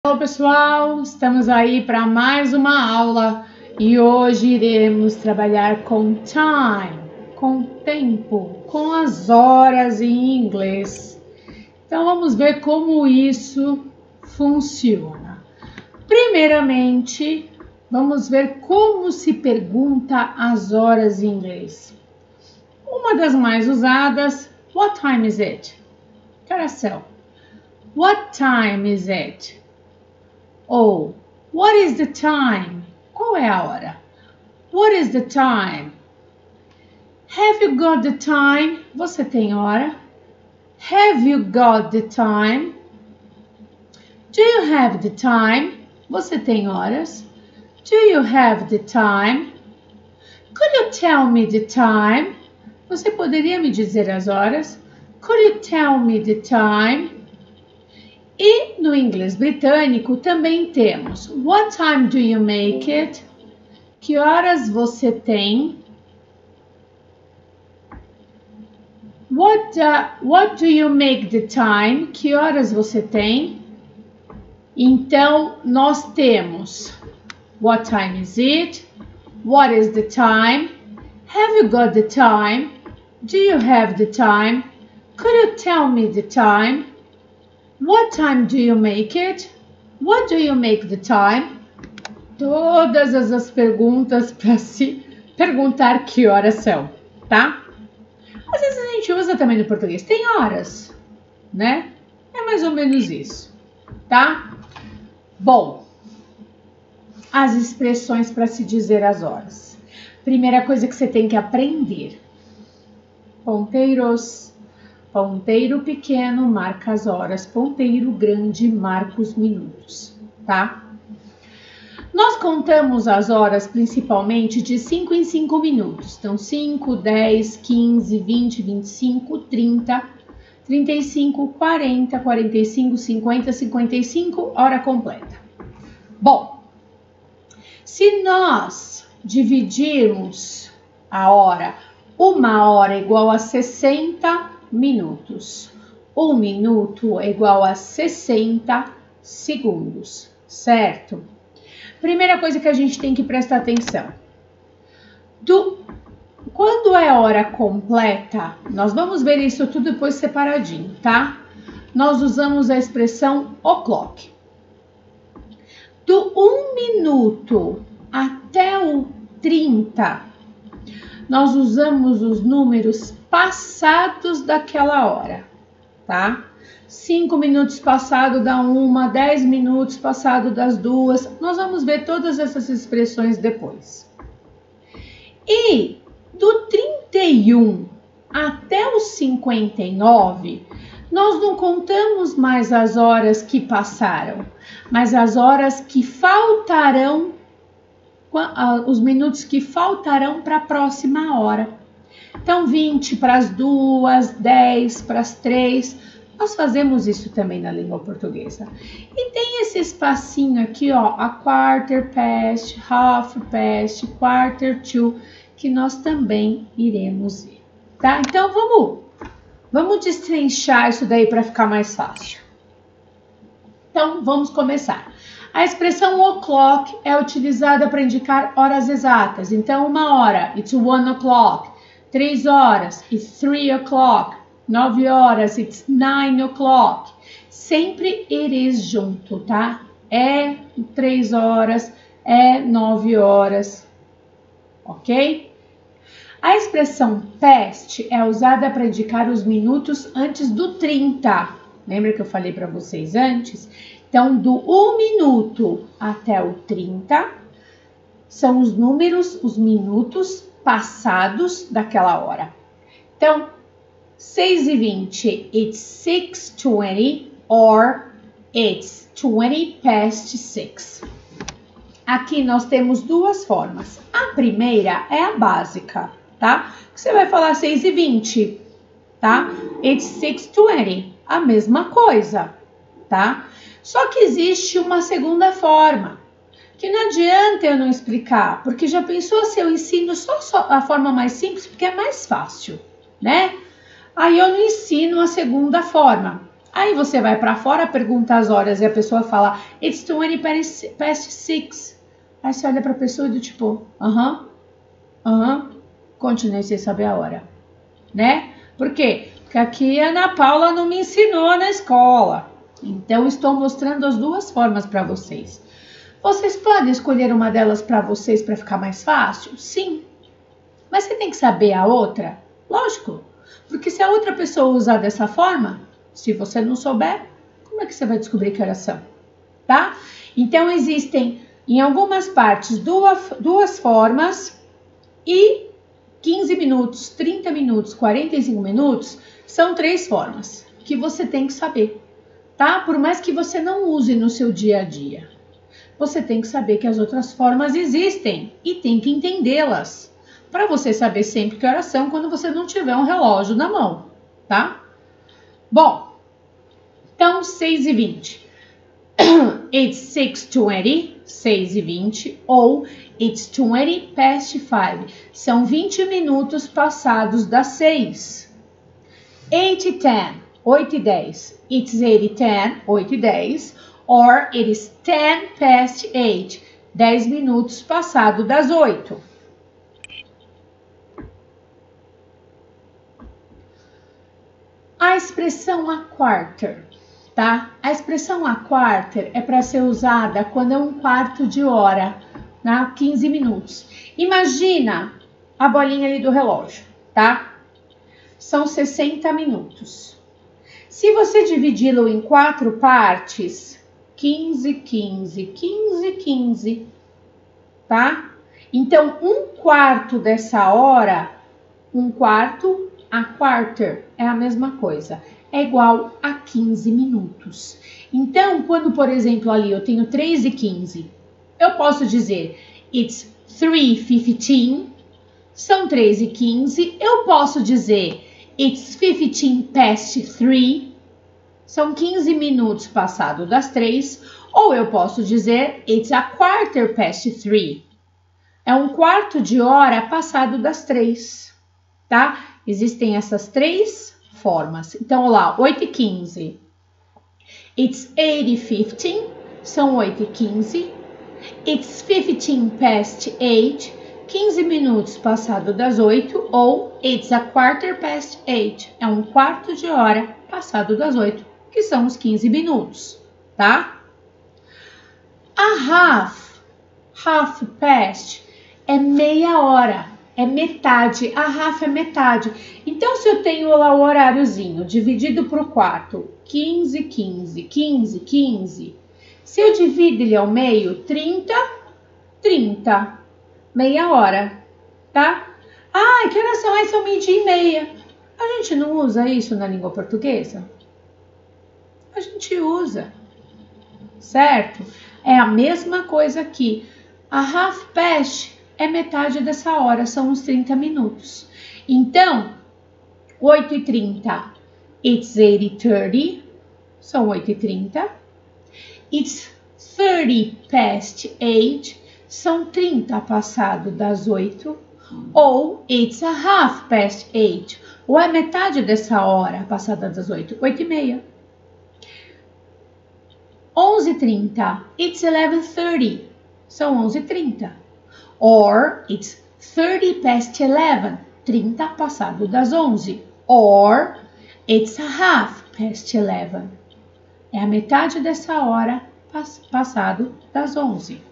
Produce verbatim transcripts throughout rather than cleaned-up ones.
Olá pessoal, estamos aí para mais uma aula e hoje iremos trabalhar com time, com tempo, com as horas em inglês. Então vamos ver como isso funciona. Primeiramente, vamos ver como se pergunta as horas em inglês. Uma das mais usadas, what time is it? Que horas são? What time is it? Ou, what is the time? Qual é a hora? What is the time? Have you got the time? Você tem hora? Have you got the time? Do you have the time? Você tem horas? Do you have the time? Could you tell me the time? Você poderia me dizer as horas? Could you tell me the time? E no inglês britânico também temos what time do you make it? Que horas você tem? What, uh, what do you make the time? Que horas você tem? Então, nós temos what time is it? What is the time? Have you got the time? Do you have the time? Could you tell me the time? What time do you make it? What do you make the time? Todas as perguntas para se perguntar que horas são, tá? Às vezes a gente usa também no português. Tem horas, né? É mais ou menos isso, tá? Bom, as expressões para se dizer as horas. Primeira coisa que você tem que aprender. Ponteiros. Ponteiro pequeno marca as horas, ponteiro grande marca os minutos, tá? Nós contamos as horas principalmente de cinco em cinco minutos. Então, cinco, dez, quinze, vinte, vinte e cinco, trinta, trinta e cinco, quarenta, quarenta e cinco, cinquenta, cinquenta e cinco, hora completa. Bom, se nós dividirmos a hora, uma hora é igual a sessenta minutos. Um minuto é igual a sessenta segundos, certo? Primeira coisa que a gente tem que prestar atenção. Do, quando é hora completa, nós vamos ver isso tudo depois separadinho, tá? Nós usamos a expressão o'clock. Do um minuto até o trinta, nós usamos os números passados daquela hora, tá? Cinco minutos passado da uma, dez minutos passado das duas. Nós vamos ver todas essas expressões depois. E do trinta e um até o cinquenta e nove, nós não contamos mais as horas que passaram, mas as horas que faltarão, os minutos que faltarão para a próxima hora. Então, vinte para as duas, dez para as três. Nós fazemos isso também na língua portuguesa. E tem esse espacinho aqui, ó, a quarter past, half past, quarter to, que nós também iremos ver, tá? Então, vamos, vamos destrinchar isso daí para ficar mais fácil. Então, vamos começar. A expressão o'clock é utilizada para indicar horas exatas. Então, uma hora, it's one o'clock. Três horas, it's three o'clock. Nove horas, it's nine o'clock. Sempre it is junto, tá? É três horas, é nove horas, ok? A expressão past é usada para indicar os minutos antes do trinta. Lembra que eu falei para vocês antes? Então, do um minuto até o trinta, são os números, os minutos passados daquela hora. Então, seis e vinte, it's six twenty or it's twenty past six. Aqui nós temos duas formas. A primeira é a básica, tá? Você vai falar seis e vinte, tá? It's six twenty, a mesma coisa, tá? Só que existe uma segunda forma, que não adianta eu não explicar, porque já pensou se eu ensino só, só a forma mais simples, porque é mais fácil, né? Aí eu não ensino a segunda forma. Aí você vai para fora, pergunta as horas e a pessoa fala, it's twenty past six. Aí você olha para a pessoa e do tipo, aham, uh aham, -huh, uh -huh. Continue sem saber a hora, né? Por quê? Porque aqui a Ana Paula não me ensinou na escola. Então, estou mostrando as duas formas para vocês. Vocês podem escolher uma delas para vocês para ficar mais fácil? Sim. Mas você tem que saber a outra? Lógico. Porque se a outra pessoa usar dessa forma, se você não souber, como é que você vai descobrir que horas são? Tá? Então, existem em algumas partes duas, duas formas e quinze minutos, trinta minutos, quarenta e cinco minutos são três formas que você tem que saber, tá? Por mais que você não use no seu dia a dia, você tem que saber que as outras formas existem e tem que entendê-las para você saber sempre que horas são quando você não tiver um relógio na mão, tá? Bom, então seis e vinte. It's six twenty, seis e vinte, ou it's twenty past five, são vinte minutos passados das seis. eight e ten, oito e dez, it's eight e ten, oito e dez, or it is ten past eight, dez minutos passado das oito. A expressão a quarter. Tá? A expressão a quarter é para ser usada quando é um quarto de hora, né? quinze minutos. Imagina a bolinha ali do relógio, tá? São sessenta minutos. Se você dividi-lo em quatro partes, quinze, quinze, quinze, quinze, tá? Então, um quarto dessa hora, um quarto, a quarter, é a mesma coisa. É igual a quinze minutos. Então, quando, por exemplo, ali eu tenho três e quinze, eu posso dizer it's three fifteen, são três e quinze. Eu posso dizer it's fifteen past three, são quinze minutos passado das três. Ou eu posso dizer it's a quarter past three, é um quarto de hora passado das três, tá? Existem essas três formas. Então, lá, oito e quinze. It's eight fifteen, são oito e quinze. It's fifteen past eight, quinze minutos passado das oito. Ou it's a quarter past eight, é um quarto de hora passado das oito, que são os quinze minutos, tá? A half, half past, é meia hora. É metade, a half é metade. Então, se eu tenho lá o horáriozinho dividido para o quarto, quinze, quinze, quinze, quinze. Se eu divido ele ao meio, trinta, trinta. Meia hora, tá? Ah, que horas são? Aí são meio-dia e meia. A gente não usa isso na língua portuguesa? A gente usa, certo? É a mesma coisa aqui. A half past é metade dessa hora, são uns trinta minutos. Então, oito e trinta, it's eight thirty, são oito e trinta. It's thirty past eight, são trinta passado das oito. Ou it's a half past eight, ou é metade dessa hora passada das oito, oito e meia. onze e trinta, it's eleven thirty, são onze e trinta. Or it's thirty past eleven, trinta passado das onze. Or it's a half past eleven, é a metade dessa hora passado das onze.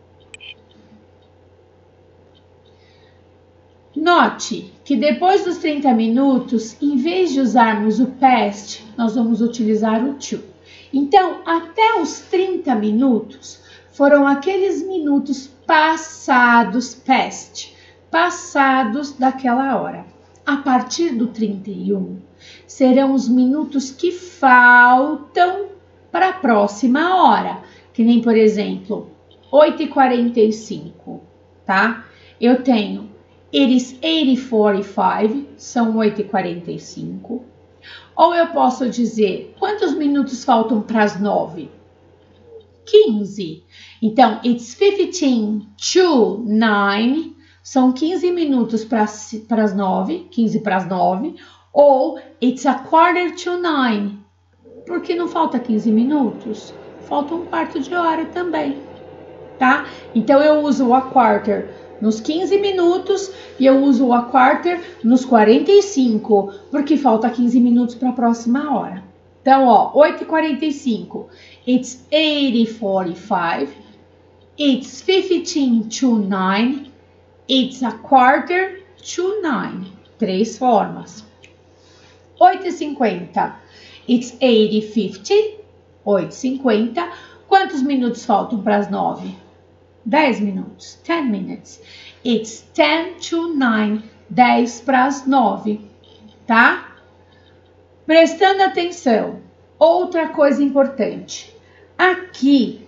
Note que depois dos trinta minutos, em vez de usarmos o past, nós vamos utilizar o to. Então, até os trinta minutos foram aqueles minutos passados, past, passados daquela hora. A partir do trinta e um, serão os minutos que faltam para a próxima hora. Que nem, por exemplo, oito e quarenta e cinco, tá? Eu tenho it is eight forty-five, são oito e quarenta e cinco. Ou eu posso dizer, quantos minutos faltam para as nove? quinze. Então, it's fifteen to nine, são quinze minutos para as nove, quinze para as nove. Ou it's a quarter to nine, Porque não falta quinze minutos? Falta um quarto de hora também, tá? Então, eu uso o a quarter nos quinze minutos e eu uso o a quarter nos quarenta e cinco, porque falta quinze minutos para a próxima hora. Então, ó, oito e quarenta e cinco. It's eight forty-five. It's fifteen to nine. It's a quarter to nine. Três formas. oito e cinquenta. It's eight fifty. oito e cinquenta. Quantos minutos faltam para as nove? dez minutos. ten minutes. It's ten to nine. dez para as nove. Tá? Prestando atenção. Outra coisa importante. Aqui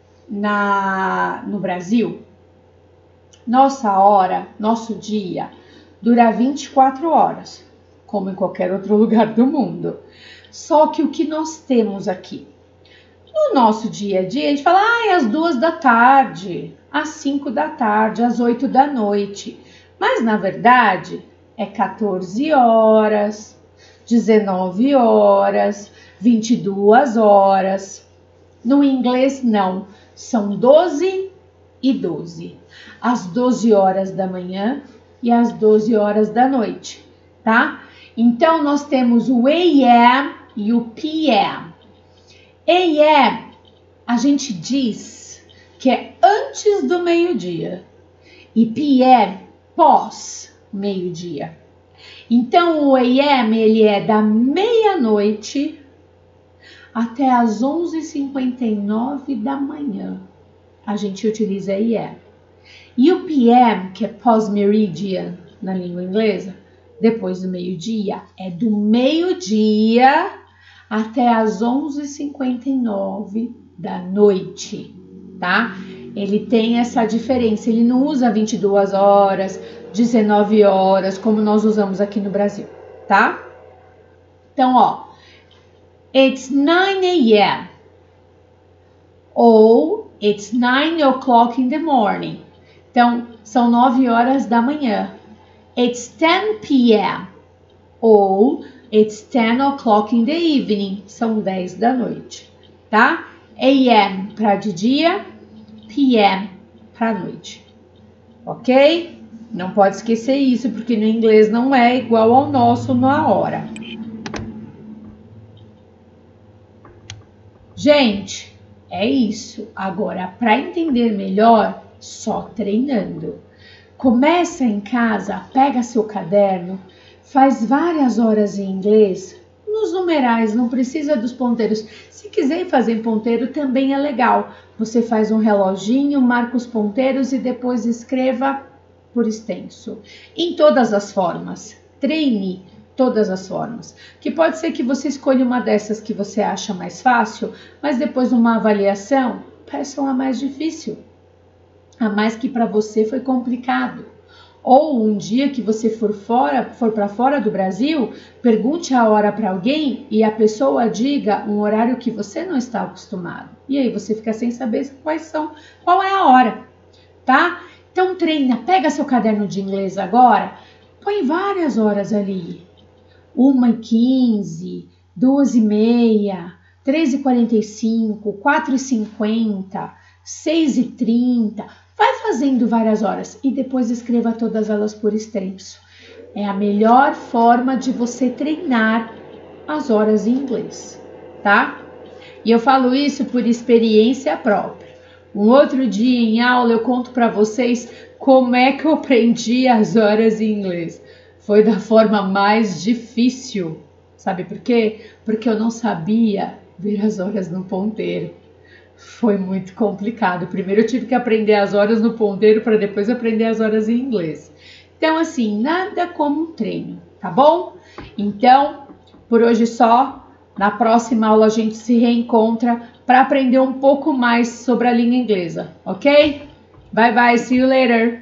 na, no Brasil, nossa hora, nosso dia, dura vinte e quatro horas, como em qualquer outro lugar do mundo. Só que o que nós temos aqui? No nosso dia a dia, a gente fala, ah, é às duas da tarde, às cinco da tarde, às oito da noite. Mas, na verdade, é quatorze horas, dezenove horas, vinte e duas horas. No inglês, não. São doze e doze. Às doze horas da manhã e às doze horas da noite, tá? Então, nós temos o A M e o P M. A M, a gente diz que é antes do meio-dia. E P M, pós meio-dia. Então, o A M, ele é da meia-noite até às onze e cinquenta e nove da manhã. A gente utiliza A M. E o P M, que é pós-meridian na língua inglesa, depois do meio-dia, é do meio-dia até às onze e cinquenta e nove da noite, tá? Ele tem essa diferença, ele não usa vinte e duas horas, dezenove horas, como nós usamos aqui no Brasil, tá? Então, ó, it's nine a m ou it's nine o'clock in the morning. Então, são nove horas da manhã. It's ten p m ou it's ten o'clock in the evening. São dez da noite, tá? A M para de dia, P M para noite. Ok? Não pode esquecer isso, porque no inglês não é igual ao nosso na hora. Gente, é isso. Agora, para entender melhor, só treinando. Começa em casa, pega seu caderno, faz várias horas em inglês, nos numerais, não precisa dos ponteiros. Se quiser fazer ponteiro, também é legal. Você faz um reloginho, marca os ponteiros e depois escreva por extenso. Em todas as formas. Treine todas as formas. Que pode ser que você escolha uma dessas que você acha mais fácil, mas depois de uma avaliação, peça uma mais difícil. A mais que para você foi complicado. Ou um dia que você for fora, for para fora do Brasil, pergunte a hora para alguém e a pessoa diga um horário que você não está acostumado. E aí você fica sem saber quais são, qual é a hora, tá? Então treina, pega seu caderno de inglês agora, põe várias horas ali. uma e quinze, duas e meia, três e quarenta e cinco, quatro e cinquenta, seis e trinta. Vai fazendo várias horas e depois escreva todas elas por extenso. É a melhor forma de você treinar as horas em inglês, tá? E eu falo isso por experiência própria. Um outro dia em aula eu conto para vocês como é que eu aprendi as horas em inglês. Foi da forma mais difícil. Sabe por quê? Porque eu não sabia ver as horas no ponteiro. Foi muito complicado. Primeiro eu tive que aprender as horas no ponteiro para depois aprender as horas em inglês. Então, assim, nada como um treino, tá bom? Então, por hoje só. Na próxima aula a gente se reencontra para aprender um pouco mais sobre a língua inglesa, ok? Bye bye, see you later!